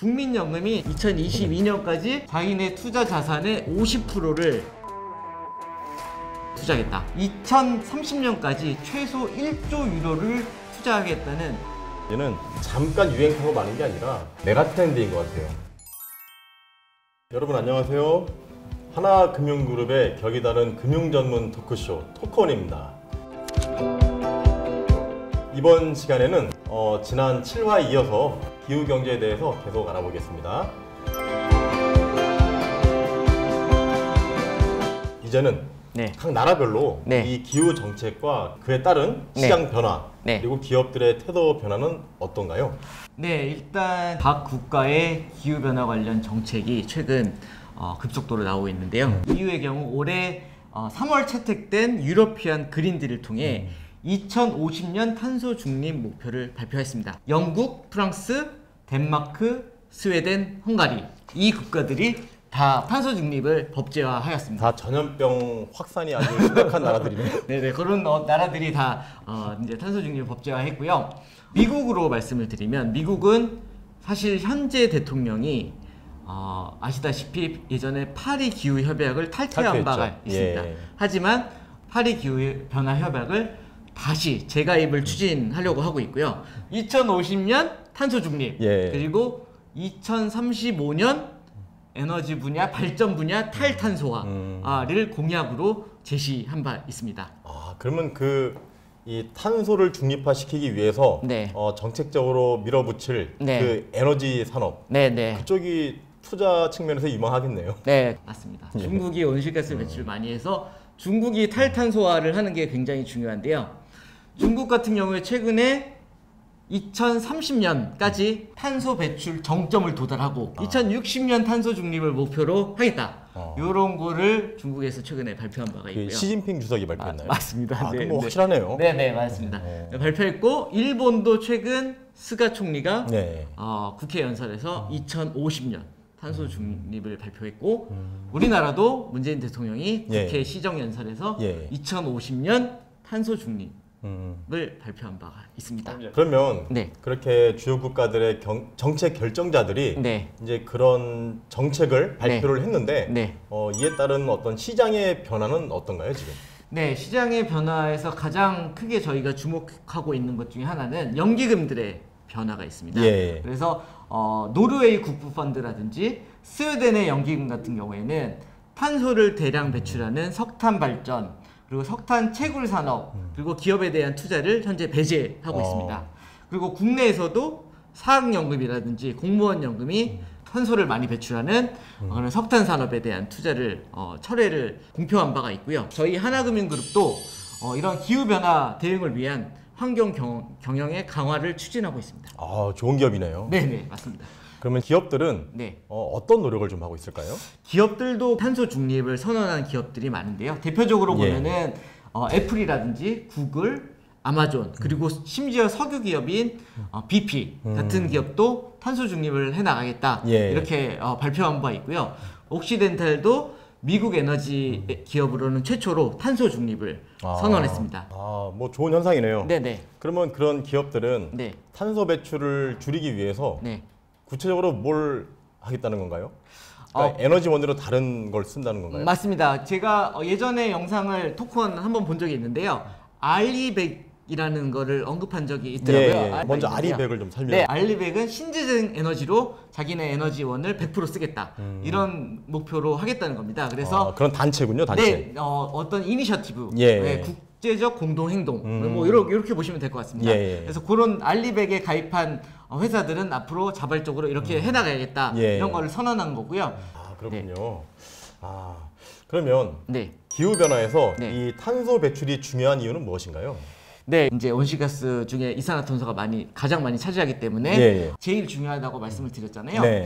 국민연금이 2022년까지 자기네 투자 자산의 50%를 투자하겠다. 2030년까지 최소 1조 유로를 투자하겠다는. 얘는 잠깐 유행 타고 마는 게 아니라 메가 트렌드인 것 같아요. 여러분 안녕하세요. 하나금융그룹의 격이 다른 금융 전문 토크쇼 토크온입니다. 이번 시간에는 지난 7화에 이어서 기후경제에 대해서 계속 알아보겠습니다. 이제는 각 나라별로 이 기후 정책과 그에 따른 시장 변화 그리고 기업들의 태도 변화는 어떤가요? 네, 일단 각 국가의 기후 변화 관련 정책이 최근 급속도로 나오고 있는데요. EU의 경우 올해 3월 채택된 유러피안 그린딜을 통해 2050년 탄소 중립 목표를 발표했습니다. 영국, 프랑스, 덴마크, 스웨덴, 헝가리 이 국가들이 다 탄소 중립을 법제화하였습니다. 다 전염병 확산이 아주 심각한 나라들이네요. 네네, 그런 나라들이 다 이제 탄소 중립을 법제화했고요. 미국으로 말씀을 드리면, 미국은 사실 현재 대통령이 아시다시피 예전에 파리 기후 협약을 탈퇴한 바가 있습니다. 하지만 파리 기후 변화 협약을 다시 재가입을 추진하려고 하고 있고요. 2050년 탄소 중립 그리고 2035년 에너지 분야, 발전 분야 탈탄소화를 공약으로 제시한 바 있습니다. 그러면 이 탄소를 중립화시키기 위해서 정책적으로 밀어붙일 그 에너지 산업 그쪽이 투자 측면에서 유망하겠네요. 네, 맞습니다. 중국이 온실가스 배출을 많이 해서 중국이 탈탄소화를 하는 게 굉장히 중요한데요. 중국 같은 경우에 최근에 2030년까지 탄소 배출 정점을 도달하고 2060년 탄소 중립을 목표로 하겠다. 이런 거를 중국에서 최근에 발표한 바가 있고요. 시진핑 주석이 발표했나요? 맞습니다. 그럼 뭐 확실하네요. 네, 맞습니다. 발표했고, 일본도 최근 스가 총리가 국회 연설에서 2050년 탄소 중립을 발표했고, 우리나라도 문재인 대통령이 국회 시정연설에서 2050년 탄소 중립 을 발표한 바가 있습니다. 그러면 그렇게 주요 국가들의 정책 결정자들이 이제 그런 정책을 발표를 했는데 이에 따른 어떤 시장의 변화는 어떤가요, 지금? 네, 시장의 변화에서 가장 크게 저희가 주목하고 있는 것 중에 하나는 연기금들의 변화가 있습니다. 그래서 노르웨이 국부펀드라든지 스웨덴의 연기금 같은 경우에는 탄소를 대량 배출하는 석탄 발전 그리고 석탄 채굴 산업 그리고 기업에 대한 투자를 현재 배제하고 있습니다. 그리고 국내에서도 사학연금이라든지 공무원 연금이 탄소를 많이 배출하는 그런 석탄 산업에 대한 투자를 철회를 공표한 바가 있고요. 저희 하나금융그룹도 이런 기후 변화 대응을 위한 환경 경영의 강화를 추진하고 있습니다. 좋은 기업이네요. 네, 맞습니다. 그러면 기업들은 어떤 노력을 좀 하고 있을까요? 기업들도 탄소 중립을 선언한 기업들이 많은데요. 대표적으로 보면은 애플이라든지 구글, 아마존 그리고 심지어 석유 기업인 BP 같은 기업도 탄소 중립을 해나가겠다 이렇게 발표한 바 있고요. 옥시덴탈도 미국 에너지 기업으로는 최초로 탄소 중립을 선언했습니다. 뭐 좋은 현상이네요. 네네. 그러면 그런 기업들은 탄소 배출을 줄이기 위해서 구체적으로 뭘 하겠다는 건가요? 그러니까 에너지원으로 다른 걸 쓴다는 건가요? 맞습니다. 제가 예전에 영상을 토크원 한번 본 적이 있는데요. 알리백이라는 거를 언급한 적이 있더라고요. 먼저 알리백을 좀 설명해. 알리백은 신재생 에너지로 자기네 에너지원을 100% 쓰겠다. 이런 목표로 하겠다는 겁니다. 그래서 그런 단체군요, 단체. 어떤 이니셔티브, 국제적 공동행동, 뭐 이렇게 보시면 될 것 같습니다. 그래서 그런 알리백에 가입한 회사들은 앞으로 자발적으로 이렇게 해나가야겠다 이런 거를 선언한 거고요. 그렇군요. 그러면 기후 변화에서 이 탄소 배출이 중요한 이유는 무엇인가요? 네, 이제 온실가스 중에 이산화탄소가 가장 많이 차지하기 때문에 제일 중요하다고 말씀을 드렸잖아요.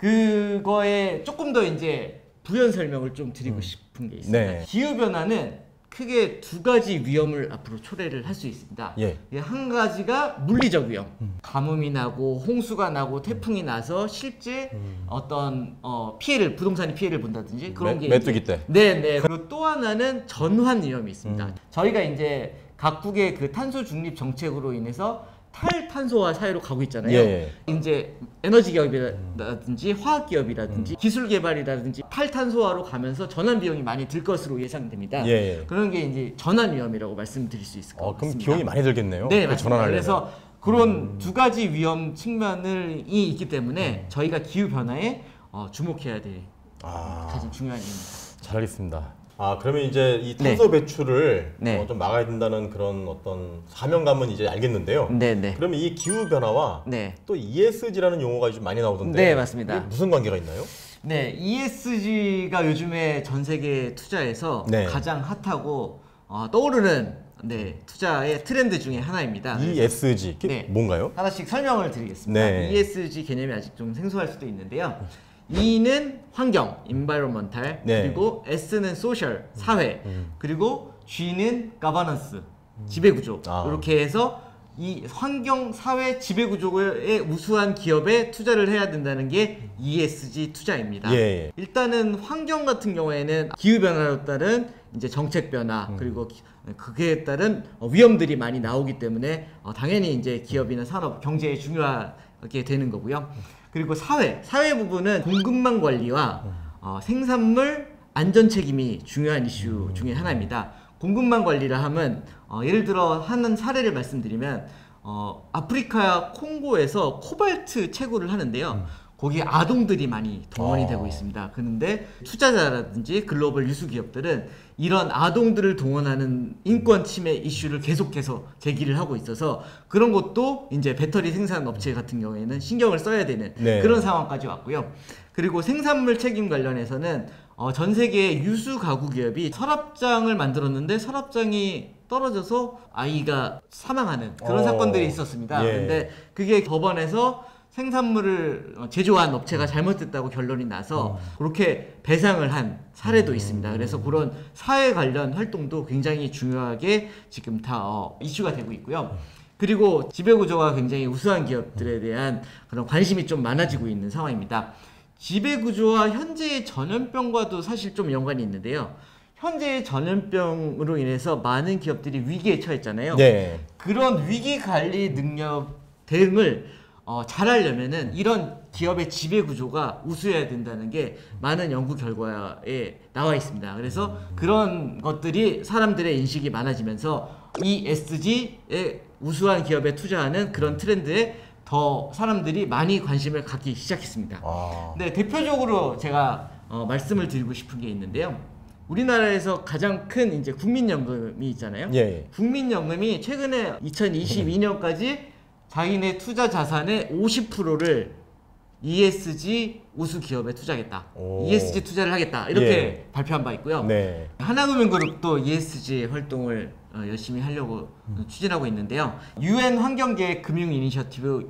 그거에 조금 더 이제 부연 설명을 좀 드리고 싶은 게 있습니다. 기후 변화는 크게 두 가지 위험을 앞으로 초래를 할 수 있습니다. 한 가지가 물리적 위험. 가뭄이 나고 홍수가 나고 태풍이 나서 실제 어떤 부동산이 피해를 본다든지 그런 게 메뚜기 때. 그리고 또 하나는 전환 위험이 있습니다. 저희가 이제 각국의 그 탄소 중립 정책으로 인해서 탈탄소화 사회로 가고 있잖아요. 이제 에너지 기업이라든지 화학 기업이라든지 기술 개발이라든지 탈탄소화로 가면서 전환 비용이 많이 들 것으로 예상됩니다. 그런 게 이제 전환 위험이라고 말씀드릴 수 있을 것 같습니다. 그럼 비용이 많이 들겠네요. 네, 맞습니다. 그래서 그런 두 가지 위험 측면이 있기 때문에 저희가 기후 변화에 주목해야 될 가장 중요한 일입니다. 잘 알겠습니다. 그러면 이제 이 탄소 배출을 좀 막아야 된다는 그런 어떤 사명감은 이제 알겠는데요. 그러면 이 기후 변화와 또 ESG라는 용어가 좀 많이 나오던데. 네, 맞습니다. 이게 무슨 관계가 있나요? 네, ESG가 요즘에 전 세계 투자에서 가장 핫하고 떠오르는 투자의 트렌드 중에 하나입니다. ESG 뭔가요? 하나씩 설명을 드리겠습니다. ESG 개념이 아직 좀 생소할 수도 있는데요. E는 환경, environmental, 그리고 S는 social, 사회, 그리고 G는 governance, 지배구조. 이렇게 해서 이 환경, 사회, 지배구조에 우수한 기업에 투자를 해야 된다는 게 ESG 투자입니다. 일단은 환경 같은 경우에는 기후변화로 따른 이제 정책 변화, 그리고 그에 따른 위험들이 많이 나오기 때문에 당연히 이제 기업이나 산업, 경제에 중요하게 되는 거고요. 그리고 사회 부분은 공급망 관리와 생산물 안전 책임이 중요한 이슈 중에 하나입니다. 공급망 관리를 하면 예를 들어 하는 사례를 말씀드리면 아프리카 콩고에서 코발트 채굴을 하는데요. 거기에 아동들이 많이 동원이 되고 있습니다. 그런데 투자자라든지 글로벌 유수 기업들은 이런 아동들을 동원하는 인권 침해 이슈를 계속해서 제기를 하고 있어서 그런 것도 이제 배터리 생산 업체 같은 경우에는 신경을 써야 되는 그런 상황까지 왔고요. 그리고 생산물 책임 관련해서는 전 세계 유수 가구 기업이 서랍장을 만들었는데 서랍장이 떨어져서 아이가 사망하는 그런 사건들이 있었습니다. 그런데 그게 법원에서 생산물을 제조한 업체가 잘못됐다고 결론이 나서 그렇게 배상을 한 사례도 있습니다. 그래서 그런 사회 관련 활동도 굉장히 중요하게 지금 다 이슈가 되고 있고요. 그리고 지배구조가 굉장히 우수한 기업들에 대한 그런 관심이 좀 많아지고 있는 상황입니다. 지배구조와 현재의 전염병과도 사실 좀 연관이 있는데요. 현재의 전염병으로 인해서 많은 기업들이 위기에 처했잖아요. 그런 위기 관리 능력 대응을 잘하려면은 이런 기업의 지배 구조가 우수해야 된다는 게 많은 연구 결과에 나와 있습니다. 그래서 그런 것들이 사람들의 인식이 많아지면서 ESG에 우수한 기업에 투자하는 그런 트렌드에 더 사람들이 많이 관심을 갖기 시작했습니다. 네, 대표적으로 제가 말씀을 드리고 싶은 게 있는데요. 우리나라에서 가장 큰 이제 국민연금이 있잖아요. 국민연금이 최근에 2022년까지 자기네 투자 자산의 50%를 ESG 우수 기업에 투자하겠다. ESG 투자를 하겠다. 이렇게 발표한 바 있고요. 하나금융그룹도 ESG 활동을 열심히 하려고 추진하고 있는데요. UN 환경계획 금융 이니셔티브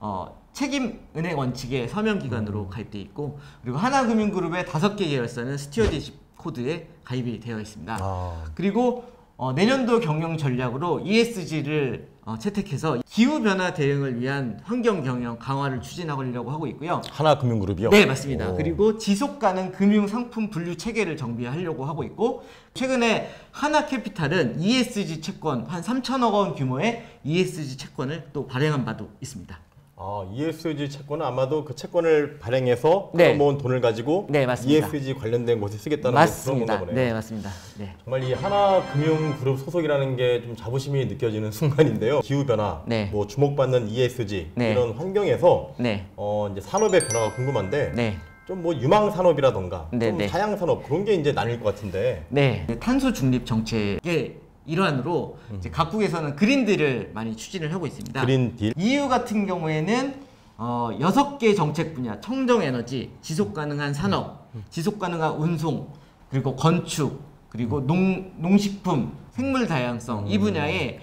책임은행 원칙의 서명기관으로 가입돼 있고, 그리고 하나금융그룹의 5개 계열사는 스튜어디십 코드에 가입이 되어 있습니다. 그리고 내년도 경영 전략으로 ESG를 채택해서 기후변화 대응을 위한 환경 경영 강화를 추진하려고 하고 있고요. 하나금융그룹이요? 네, 맞습니다. 그리고 지속가능 금융 상품 분류 체계를 정비하려고 하고 있고, 최근에 하나캐피탈은 ESG 채권 한 3천억 원 규모의 ESG 채권을 또 발행한 바도 있습니다. ESG 채권은 아마도 그 채권을 발행해서 모은 돈을 가지고 ESG 관련된 곳에 쓰겠다는 그런 건가 보네요. 네, 맞습니다. 정말 이 하나금융그룹 소속이라는 게 좀 자부심이 느껴지는 순간인데요. 기후변화, 뭐 주목받는 ESG 이런 환경에서 이제 산업의 변화가 궁금한데 좀 뭐 유망 산업이라던가 좀 사양 산업 그런 게 이제 나뉠 것 같은데. 탄소 중립 정책의 일환으로 이제 각국에서는 그린딜을 많이 추진을 하고 있습니다. 그린딜? EU 같은 경우에는 6개 정책 분야, 청정에너지, 지속가능한 산업, 지속가능한 운송, 그리고 건축, 그리고 농식품, 생물 다양성 이 분야에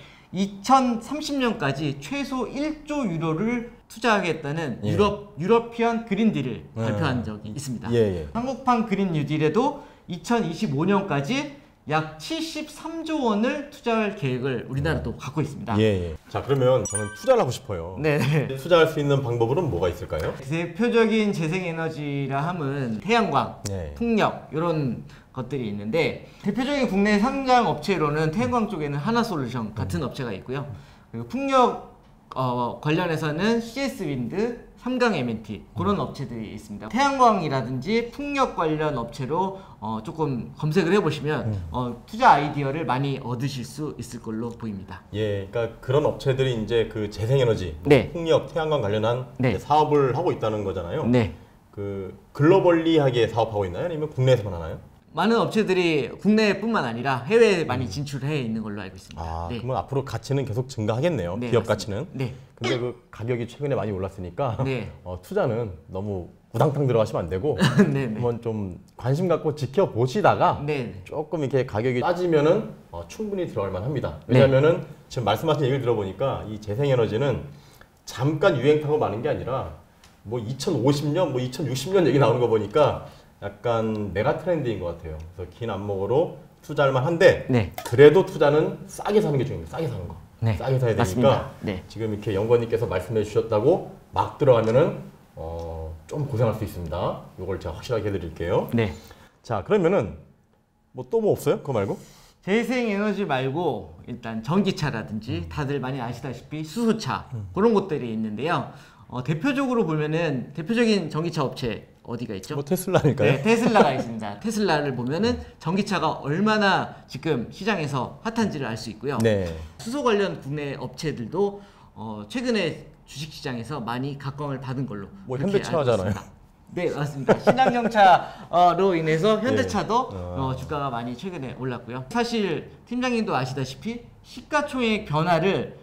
2030년까지 최소 1조 유로를 투자하겠다는 유러피안 그린딜을 발표한 적이 있습니다. 한국판 그린 뉴딜에도 2025년까지 약 73조 원을 투자할 계획을 우리나라도 갖고 있습니다. 자, 그러면 저는 투자를 하고 싶어요. 투자할 수 있는 방법은 뭐가 있을까요? 대표적인 재생에너지라 함은 태양광, 풍력 이런 것들이 있는데, 대표적인 국내 상장 업체로는 태양광 쪽에는 하나솔루션 같은 업체가 있고요. 그리고 풍력 관련해서는 CS 윈드, 삼강 M&T 그런 업체들이 있습니다. 태양광이라든지 풍력 관련 업체로 조금 검색을 해보시면 투자 아이디어를 많이 얻으실 수 있을 걸로 보입니다. 예, 그러니까 그런 업체들이 이제 그 재생에너지, 네. 풍력, 태양광 관련한 네. 사업을 하고 있다는 거잖아요. 네. 그 글로벌리하게 사업하고 있나요? 아니면 국내에서만 하나요? 많은 업체들이 국내뿐만 아니라 해외에 많이 진출해 있는 걸로 알고 있습니다. 아, 네. 그러면 앞으로 가치는 계속 증가하겠네요. 네, 기업 맞습니다. 가치는. 네. 근데 그 가격이 최근에 많이 올랐으니까 네. 투자는 너무 우당탕 들어가시면 안 되고 네, 네. 한번 좀 관심 갖고 지켜보시다가 네. 조금 이렇게 가격이 따지면은 충분히 들어갈 만합니다. 왜냐면은 지금 말씀하신 얘기를 들어보니까 이 재생에너지는 잠깐 유행 타고 마는 게 아니라 뭐 2050년, 뭐 2060년 얘기 나오는 거 보니까 약간 메가 트렌드인 것 같아요. 그래서 긴 안목으로 투자할 만한데 네. 그래도 투자는 싸게 사는 게 중요합니다. 싸게 사는 거. 네. 싸게 사야 되니까 맞습니다. 네. 지금 이렇게 연구원님께서 말씀해 주셨다고 막 들어가면은 좀 고생할 수 있습니다. 이걸 제가 확실하게 해드릴게요. 네. 자, 그러면은 뭐 또 뭐 없어요? 그거 말고? 재생에너지 말고 일단 전기차라든지 다들 많이 아시다시피 수소차 그런 것들이 있는데요. 대표적으로 보면은 대표적인 전기차 업체 어디가 있죠? 뭐 테슬라니까요. 네, 테슬라가 있습니다. 테슬라를 보면은 전기차가 얼마나 지금 시장에서 핫한지를 알 수 있고요. 네. 수소 관련 국내 업체들도 최근에 주식시장에서 많이 각광을 받은 걸로 뭐 그렇게 현대차잖아요. 알고 있습니다. 네, 맞습니다. 신한경차로 인해서 현대차도 예. 주가가 많이 최근에 올랐고요. 사실 팀장님도 아시다시피 시가총액 변화를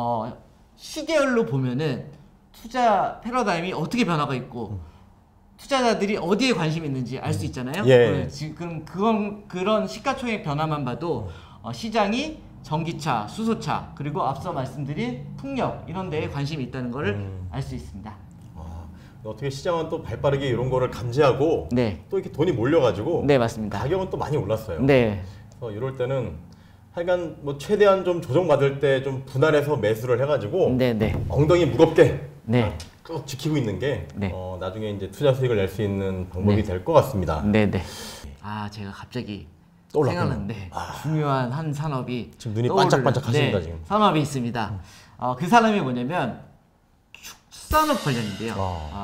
시계열로 보면은 투자 패러다임이 어떻게 변화가 있고 투자자들이 어디에 관심이 있는지 알 수 있잖아요. 예. 지금 그런 시가총액 변화만 봐도 시장이 전기차, 수소차 그리고 앞서 말씀드린 풍력 이런 데에 관심이 있다는 것을 알 수 있습니다. 어떻게 시장은 또 발빠르게 이런 거를 감지하고 네. 또 이렇게 돈이 몰려가지고 네, 맞습니다. 가격은 또 많이 올랐어요. 네. 그래서 이럴 때는 하여간 뭐 최대한 좀 조정받을 때 좀 분할해서 매수를 해가지고 네, 네. 엉덩이 무겁게 네. 쭉 지키고 있는 게 네. 나중에 이제 투자 수익을 낼 수 있는 방법이 네. 될 것 같습니다. 네, 네. 제가 갑자기 생각났는데 중요한 한 산업이 지금 눈이 반짝반짝 하십니다. 네, 지금 산업이 있습니다. 그 산업이 뭐냐면 축산업 관련인데요.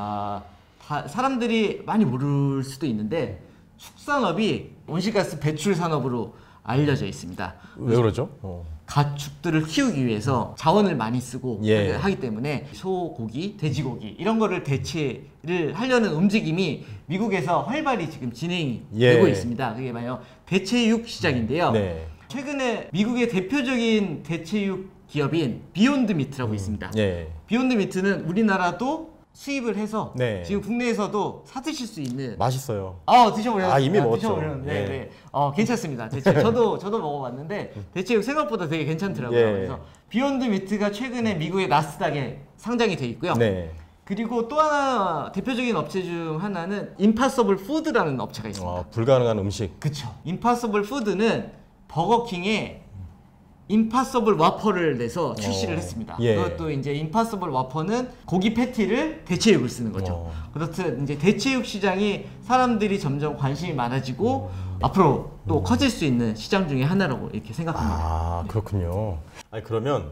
사람들이 많이 모를 수도 있는데 축산업이 온실가스 배출 산업으로 알려져 있습니다. 왜 그러죠? 가축들을 키우기 위해서 자원을 많이 쓰고 예. 하기 때문에 소고기, 돼지고기 이런 거를 대체를 하려는 움직임이 미국에서 활발히 지금 진행이 예. 되고 있습니다. 그게 바로 대체육 시장인데요. 네. 최근에 미국의 대표적인 대체육 기업인 비욘드 미트라고 있습니다. 예. 비욘드 미트는 우리나라도 수입을 해서 네. 지금 국내에서도 사 드실 수 있는 맛있어요. 드셔보셨어요? 이미 먹었죠. 드셔보셨는데 예. 네. 괜찮습니다. 대체 저도 먹어봤는데 대체육 생각보다 되게 괜찮더라고요. 예. 그래서 비욘드 미트가 최근에 미국의 나스닥에 상장이 돼 있고요. 네. 그리고 또 하나 대표적인 업체 중 하나는 임파서블 푸드라는 업체가 있습니다. 불가능한 음식. 그쵸. 임파서블 푸드는 버거킹에 임파서블 와퍼를 내서 출시를 했습니다. 예. 그것도 이제 임파서블 와퍼는 고기 패티를 대체육을 쓰는 거죠. 그렇듯 이제 대체육 시장이 사람들이 점점 관심이 많아지고 앞으로 또 커질 수 있는 시장 중에 하나라고 이렇게 생각합니다. 그렇군요. 그러면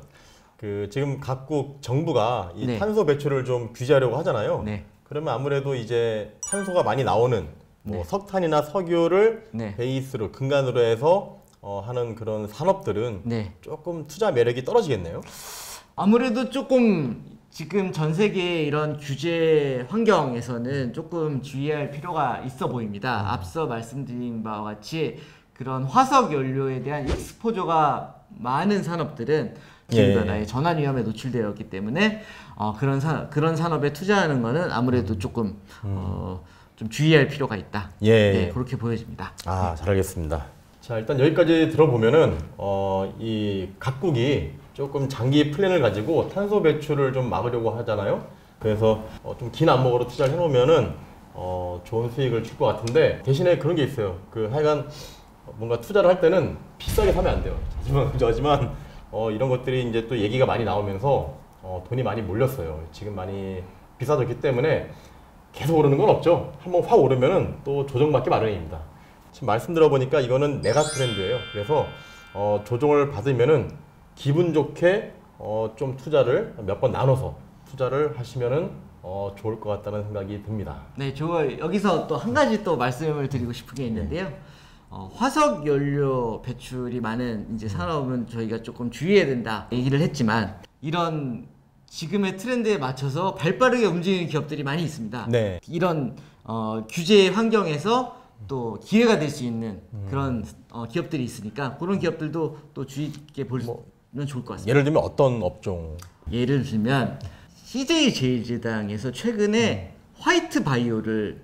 지금 각국 정부가 이 네. 탄소 배출을 좀 규제하려고 하잖아요. 네. 그러면 아무래도 이제 탄소가 많이 나오는 뭐 네. 석탄이나 석유를 네. 베이스로 근간으로 해서 하는 그런 산업들은 네. 조금 투자 매력이 떨어지겠네요. 아무래도 조금 지금 전 세계의 이런 규제 환경에서는 조금 주의할 필요가 있어 보입니다. 앞서 말씀드린 바와 같이 그런 화석 연료에 대한 익스포저가 많은 산업들은 기후변화의 전환 위험에 노출되었기 때문에 그런 산업에 투자하는 것은 아무래도 조금 좀 주의할 필요가 있다. 네, 그렇게 보여집니다. 잘 알겠습니다. 자, 일단 여기까지 들어보면은 이 각국이 조금 장기 플랜을 가지고 탄소 배출을 좀 막으려고 하잖아요. 그래서 좀 긴 안목으로 투자를 해놓으면은 좋은 수익을 줄 것 같은데 대신에 그런 게 있어요. 하여간 뭔가 투자를 할 때는 비싸게 사면 안 돼요. 하지만 이런 것들이 이제 또 얘기가 많이 나오면서 돈이 많이 몰렸어요. 지금 많이 비싸졌기 때문에 계속 오르는 건 없죠. 한번 확 오르면은 또 조정받기 마련입니다. 지금 말씀 들어보니까 이거는 메가 트렌드예요. 그래서 조정을 받으면은 기분 좋게 좀 투자를 몇 번 나눠서 투자를 하시면은 좋을 것 같다는 생각이 듭니다. 네, 저 여기서 또 한 가지 또 말씀을 드리고 싶은 게 있는데요. 화석 연료 배출이 많은 이제 산업은 저희가 조금 주의해야 된다 얘기를 했지만, 이런 지금의 트렌드에 맞춰서 발빠르게 움직이는 기업들이 많이 있습니다. 네. 이런 규제 환경에서 또 기회가 될 수 있는 그런 기업들이 있으니까, 그런 기업들도 또 주의 깊게 보면 좋을 것 같습니다. 예를 들면 어떤 업종? 예를 들면 CJ 제일제당에서 최근에 화이트 바이오를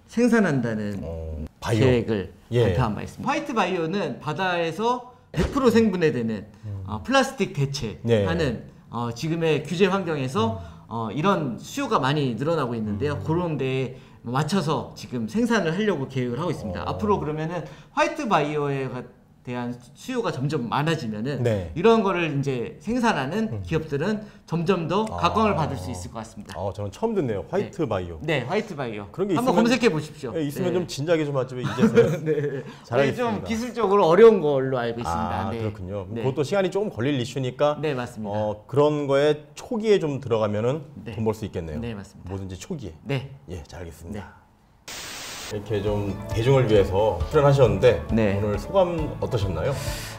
생산한다는 계획을 발표한 바 있습니다. 화이트 바이오는 바다에서 100% 생분해되는 플라스틱 대체하는 지금의 규제 환경에서 이런 수요가 많이 늘어나고 있는데요. 그런 데에 맞춰서 지금 생산을 하려고 계획을 하고 있습니다. 앞으로 그러면은 화이트 바이오에 대한 수요가 점점 많아지면은 이런 거를 이제 생산하는 기업들은 점점 더 각광을 받을 수 있을 것 같습니다. 저는 처음 듣네요. 화이트 바이오. 네, 화이트 바이오. 그런 게 한번 검색해 보십시오. 있으면 좀 진작에 좀 하지 이제서야. 네. 잘하겠습니다. 좀 기술적으로 어려운 걸로 알고 있습니다. 그렇군요. 그것도 시간이 조금 걸릴 이슈니까. 네, 맞습니다. 그런 거에 초기에 좀 들어가면은 돈 벌 수 있겠네요. 네, 맞습니다. 뭐든지 초기에. 네. 예, 잘 알겠습니다. 이렇게 좀 대중을 위해서 출연하셨는데 오늘 소감 어떠셨나요?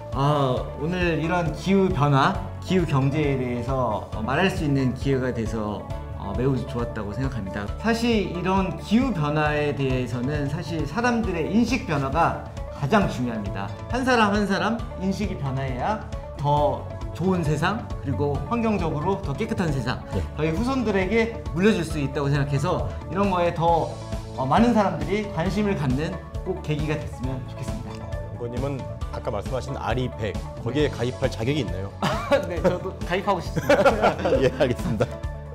오늘 이런 기후 변화, 기후 경제에 대해서 말할 수 있는 기회가 돼서 매우 좋았다고 생각합니다. 사실 이런 기후 변화에 대해서는 사실 사람들의 인식 변화가 가장 중요합니다. 한 사람 한 사람 인식이 변화해야 더 좋은 세상, 그리고 환경적으로 더 깨끗한 세상, 저희 후손들에게 물려줄 수 있다고 생각해서 이런 거에 더 많은 사람들이 관심을 갖는 꼭 계기가 됐으면 좋겠습니다. 연구원님은 아까 말씀하신 아리100 거기에 가입할 자격이 있나요? 네, 저도 가입하고 싶습니다. 예, 알겠습니다.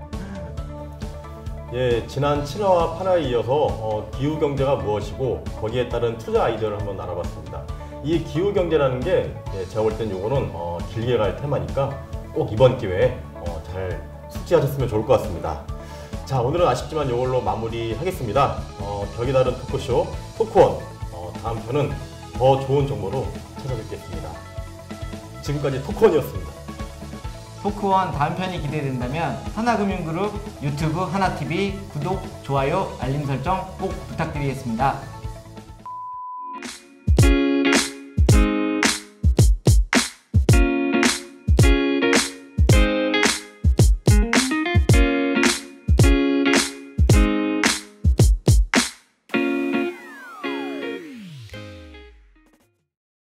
예, 지난 7화와 8화에 이어서 기후 경제가 무엇이고 거기에 따른 투자 아이디어를 한번 알아봤습니다. 이 기후 경제라는 게 제가 볼 땐 요거는 길게 갈 테마니까 꼭 이번 기회에 잘 숙지하셨으면 좋을 것 같습니다. 자, 오늘은 아쉽지만 이걸로 마무리하겠습니다. 격이 다른 토크쇼 토크원, 다음 편은 더 좋은 정보로 찾아뵙겠습니다. 지금까지 토크원이었습니다. 토크원 다음 편이 기대된다면 하나금융그룹 유튜브 하나TV 구독, 좋아요, 알림 설정 꼭 부탁드리겠습니다.